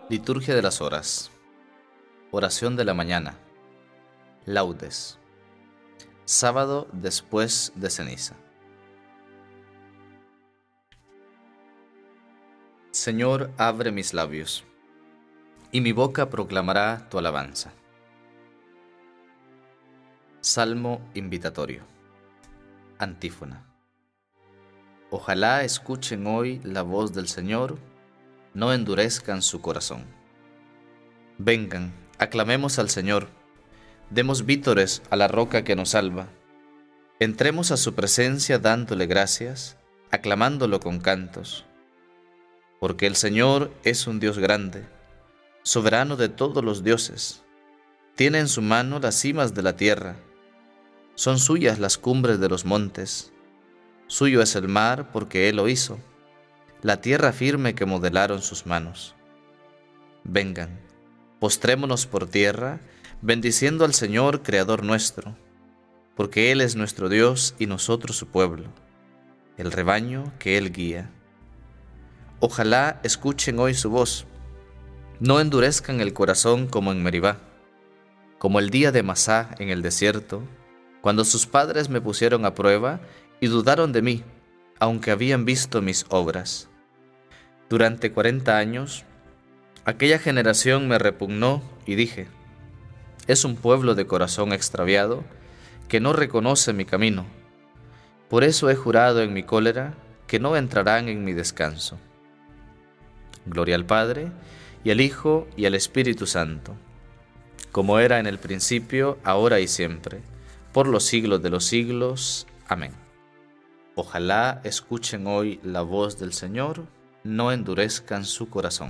Liturgia de las Horas. Oración de la mañana. Laudes. Sábado después de ceniza. Señor, abre mis labios, y mi boca proclamará tu alabanza. Salmo invitatorio. Antífona. Ojalá escuchen hoy la voz del Señor, no endurezcan su corazón. Vengan, aclamemos al Señor, demos vítores a la roca que nos salva. Entremos a su presencia dándole gracias, aclamándolo con cantos. Porque el Señor es un Dios grande, soberano de todos los dioses. Tiene en su mano las cimas de la tierra, son suyas las cumbres de los montes. Suyo es el mar porque Él lo hizo, la tierra firme que modelaron sus manos. Vengan, postrémonos por tierra, bendiciendo al Señor, Creador nuestro, porque Él es nuestro Dios y nosotros su pueblo, el rebaño que Él guía. Ojalá escuchen hoy su voz, no endurezcan el corazón como en Meribá, como el día de Masá en el desierto, cuando sus padres me pusieron a prueba y dudaron de mí, aunque habían visto mis obras. Durante 40 años, aquella generación me repugnó y dije, es un pueblo de corazón extraviado que no reconoce mi camino. Por eso he jurado en mi cólera que no entrarán en mi descanso. Gloria al Padre, y al Hijo, y al Espíritu Santo, como era en el principio, ahora y siempre, por los siglos de los siglos. Amén. Ojalá escuchen hoy la voz del Señor, no endurezcan su corazón.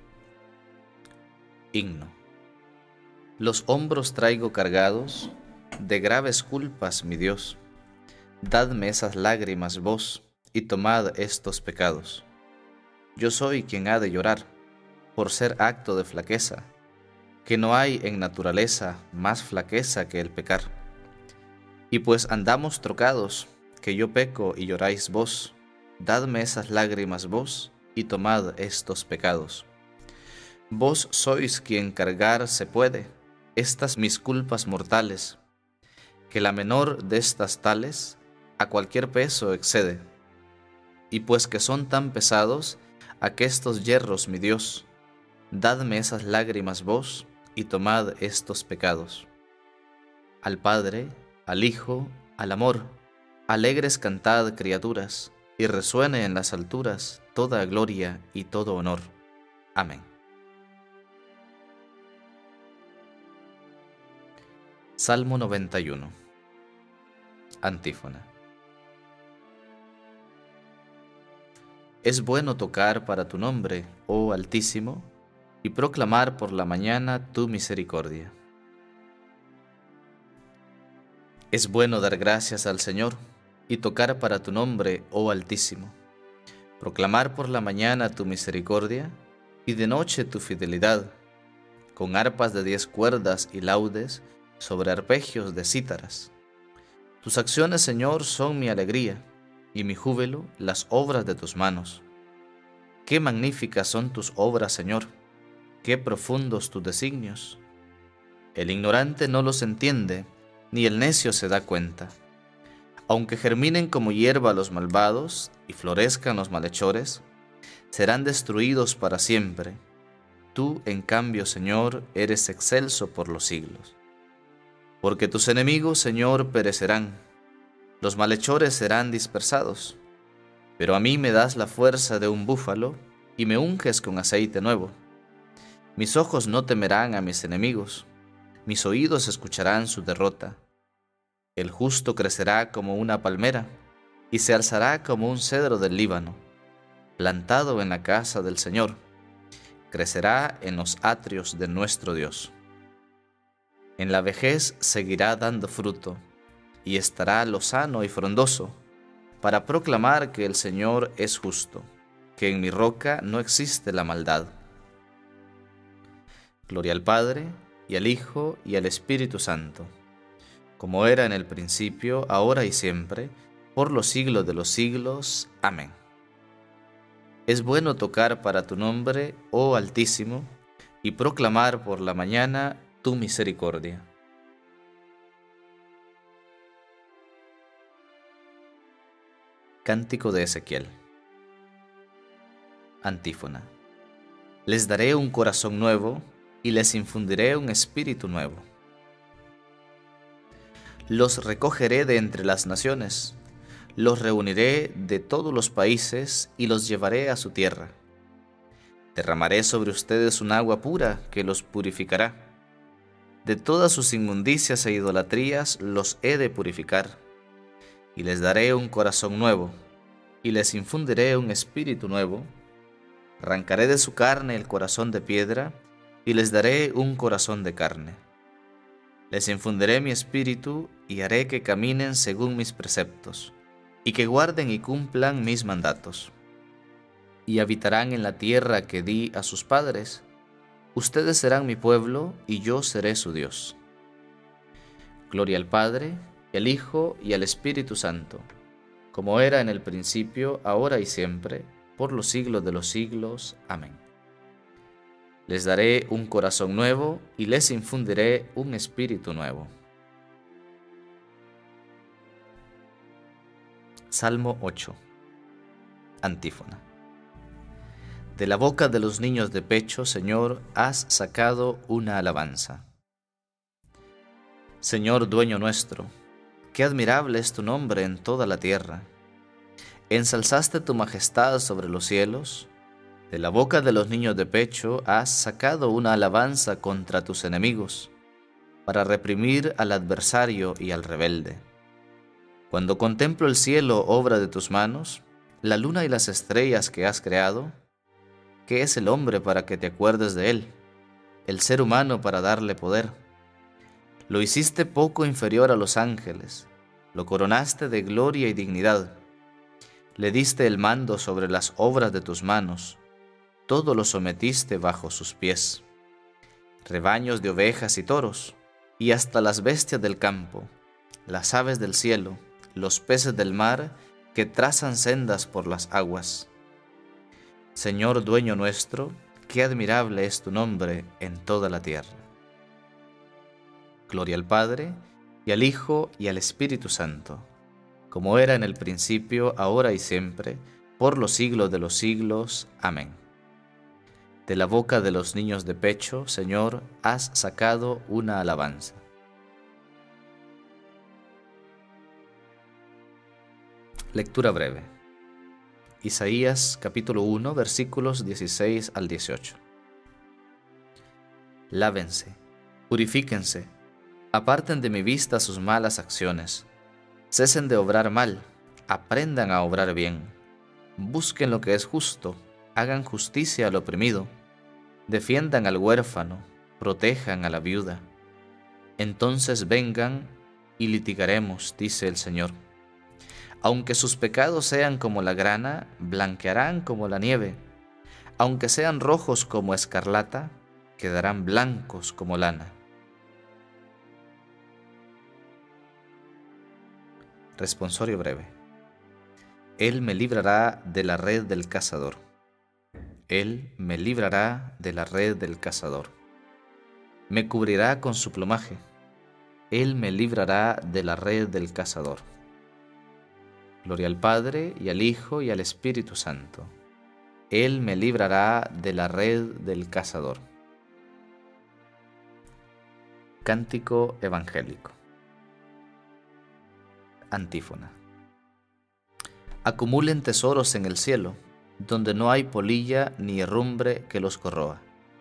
Himno. Los hombros traigo cargados de graves culpas, mi Dios. Dadme esas lágrimas vos, y tomad estos pecados. Yo soy quien ha de llorar, por ser acto de flaqueza, que no hay en naturaleza más flaqueza que el pecar. Y pues andamos trocados, que yo peco y lloráis vos, dadme esas lágrimas vos, y tomad estos pecados. Vos sois quien cargar se puede estas mis culpas mortales, que la menor de estas tales a cualquier peso excede. Y pues que son tan pesados aquestos yerros, mi Dios, dadme esas lágrimas vos, y tomad estos pecados. Al Padre, al Hijo, al amor, alegres cantad, criaturas, y resuene en las alturas toda gloria y todo honor. Amén. Salmo 91. Antífona. Es bueno tocar para tu nombre, oh Altísimo, y proclamar por la mañana tu misericordia. Es bueno dar gracias al Señor y tocar para tu nombre, oh Altísimo, proclamar por la mañana tu misericordia y de noche tu fidelidad, con arpas de 10 cuerdas y laudes sobre arpegios de cítaras. Tus acciones, Señor, son mi alegría, y mi júbilo las obras de tus manos. Qué magníficas son tus obras, Señor, qué profundos tus designios. El ignorante no los entiende, ni el necio se da cuenta. Aunque germinen como hierba los malvados y florezcan los malhechores, serán destruidos para siempre. Tú, en cambio, Señor, eres excelso por los siglos. Porque tus enemigos, Señor, perecerán, los malhechores serán dispersados. Pero a mí me das la fuerza de un búfalo y me unges con aceite nuevo. Mis ojos no temerán a mis enemigos, mis oídos escucharán su derrota. El justo crecerá como una palmera y se alzará como un cedro del Líbano, plantado en la casa del Señor, crecerá en los atrios de nuestro Dios. En la vejez seguirá dando fruto y estará lozano y frondoso, para proclamar que el Señor es justo, que en mi roca no existe la maldad. Gloria al Padre, y al Hijo, y al Espíritu Santo, como era en el principio, ahora y siempre, por los siglos de los siglos. Amén. Es bueno tocar para tu nombre, oh Altísimo, y proclamar por la mañana tu misericordia. Cántico de Ezequiel. Antífona. Les daré un corazón nuevo y les infundiré un espíritu nuevo. Los recogeré de entre las naciones, los reuniré de todos los países y los llevaré a su tierra. Derramaré sobre ustedes un agua pura que los purificará. De todas sus inmundicias e idolatrías los he de purificar. Y les daré un corazón nuevo, y les infundiré un espíritu nuevo. Arrancaré de su carne el corazón de piedra, y les daré un corazón de carne. Les infundiré mi espíritu, y haré que caminen según mis preceptos, y que guarden y cumplan mis mandatos. Y habitarán en la tierra que di a sus padres. Ustedes serán mi pueblo, y yo seré su Dios. Gloria al Padre, y al Hijo, y al Espíritu Santo, como era en el principio, ahora y siempre, por los siglos de los siglos. Amén. Les daré un corazón nuevo, y les infundiré un espíritu nuevo. Salmo 8. Antífona. De la boca de los niños de pecho, Señor, has sacado una alabanza. Señor, dueño nuestro, qué admirable es tu nombre en toda la tierra. Ensalzaste tu majestad sobre los cielos. De la boca de los niños de pecho has sacado una alabanza contra tus enemigos, para reprimir al adversario y al rebelde. Cuando contemplo el cielo, obra de tus manos, la luna y las estrellas que has creado, ¿qué es el hombre para que te acuerdes de él? El ser humano para darle poder. Lo hiciste poco inferior a los ángeles, lo coronaste de gloria y dignidad. Le diste el mando sobre las obras de tus manos, todo lo sometiste bajo sus pies. Rebaños de ovejas y toros, y hasta las bestias del campo, las aves del cielo, los peces del mar que trazan sendas por las aguas. Señor dueño nuestro, qué admirable es tu nombre en toda la tierra. Gloria al Padre, y al Hijo, y al Espíritu Santo, como era en el principio, ahora y siempre, por los siglos de los siglos. Amén. De la boca de los niños de pecho, Señor, has sacado una alabanza. Lectura breve. Isaías capítulo 1, versículos 16 al 18. Lávense, purifíquense, aparten de mi vista sus malas acciones, cesen de obrar mal, aprendan a obrar bien, busquen lo que es justo, hagan justicia al oprimido, defiendan al huérfano, protejan a la viuda. Entonces vengan y litigaremos, dice el Señor. Aunque sus pecados sean como la grana, blanquearán como la nieve. Aunque sean rojos como escarlata, quedarán blancos como lana. Responsorio breve. Él me librará de la red del cazador. Él me librará de la red del cazador. Me cubrirá con su plumaje. Él me librará de la red del cazador. Gloria al Padre, y al Hijo, y al Espíritu Santo. Él me librará de la red del cazador. Cántico evangélico. Antífona. Acumulen tesoros en el cielo, donde no hay polilla ni herrumbre que los corroa.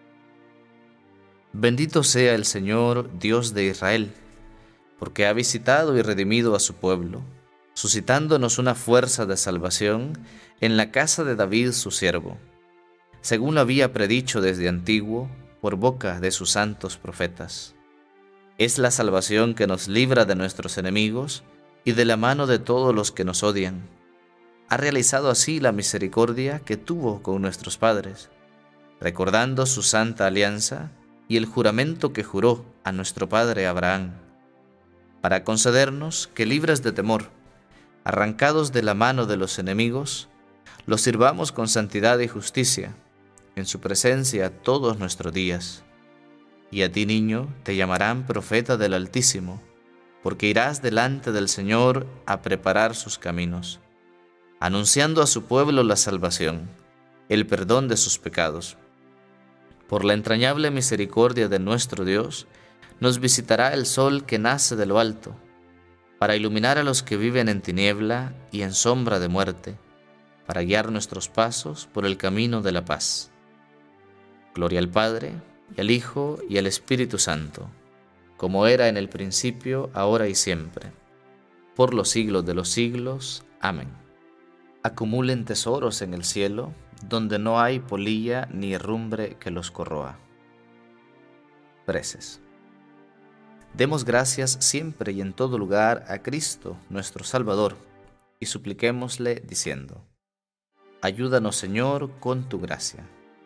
Bendito sea el Señor, Dios de Israel, porque ha visitado y redimido a su pueblo, suscitándonos una fuerza de salvación en la casa de David su siervo, según lo había predicho desde antiguo por boca de sus santos profetas. Es la salvación que nos libra de nuestros enemigos y de la mano de todos los que nos odian. Ha realizado así la misericordia que tuvo con nuestros padres, recordando su santa alianza y el juramento que juró a nuestro padre Abraham, para concedernos que, libres de temor, arrancados de la mano de los enemigos, los sirvamos con santidad y justicia, en su presencia todos nuestros días. Y a ti, niño, te llamarán profeta del Altísimo, porque irás delante del Señor a preparar sus caminos, anunciando a su pueblo la salvación, el perdón de sus pecados. Por la entrañable misericordia de nuestro Dios, nos visitará el sol que nace de lo alto, para iluminar a los que viven en tiniebla y en sombra de muerte, para guiar nuestros pasos por el camino de la paz. Gloria al Padre, y al Hijo, y al Espíritu Santo, como era en el principio, ahora y siempre, por los siglos de los siglos. Amén. Acumulen tesoros en el cielo, donde no hay polilla ni herrumbre que los corroa. Preces. Demos gracias siempre y en todo lugar a Cristo, nuestro Salvador, y supliquémosle diciendo: ayúdanos, Señor, con tu gracia.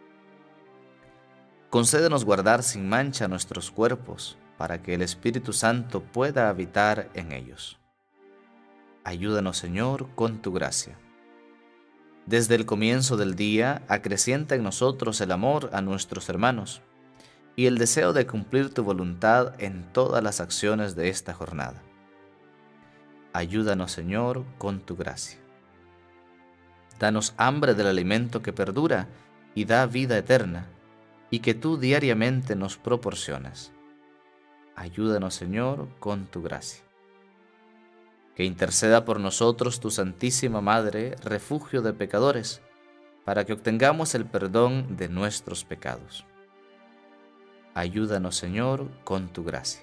Concédenos guardar sin mancha nuestros cuerpos, para que el Espíritu Santo pueda habitar en ellos. Ayúdanos, Señor, con tu gracia. Desde el comienzo del día, acrecienta en nosotros el amor a nuestros hermanos y el deseo de cumplir tu voluntad en todas las acciones de esta jornada. Ayúdanos, Señor, con tu gracia. Danos hambre del alimento que perdura y da vida eterna, y que tú diariamente nos proporcionas. Ayúdanos, Señor, con tu gracia. Que interceda por nosotros tu Santísima Madre, refugio de pecadores, para que obtengamos el perdón de nuestros pecados. Ayúdanos, Señor, con tu gracia.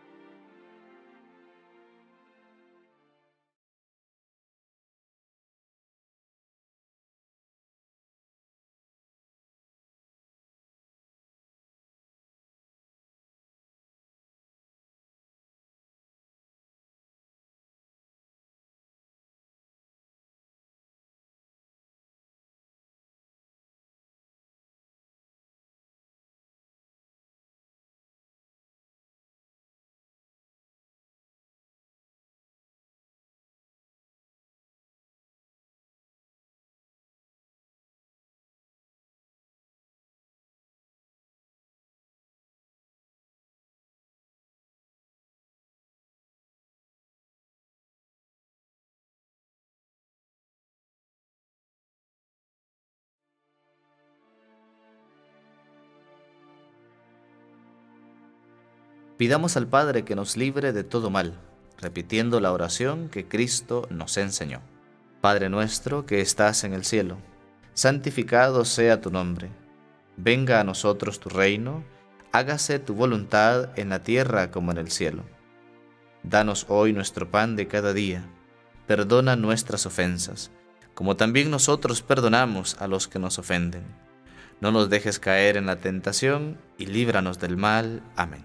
Pidamos al Padre que nos libre de todo mal, repitiendo la oración que Cristo nos enseñó. Padre nuestro que estás en el cielo, santificado sea tu nombre. Venga a nosotros tu reino, hágase tu voluntad en la tierra como en el cielo. Danos hoy nuestro pan de cada día. Perdona nuestras ofensas, como también nosotros perdonamos a los que nos ofenden. No nos dejes caer en la tentación y líbranos del mal. Amén.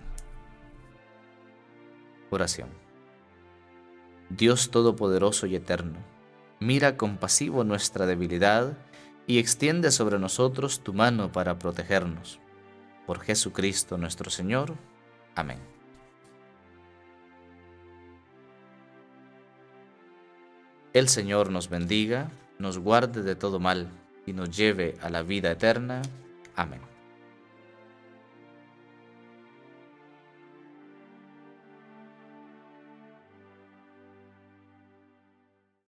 Oración. Dios Todopoderoso y Eterno, mira compasivo nuestra debilidad y extiende sobre nosotros tu mano para protegernos. Por Jesucristo nuestro Señor. Amén. El Señor nos bendiga, nos guarde de todo mal y nos lleve a la vida eterna. Amén.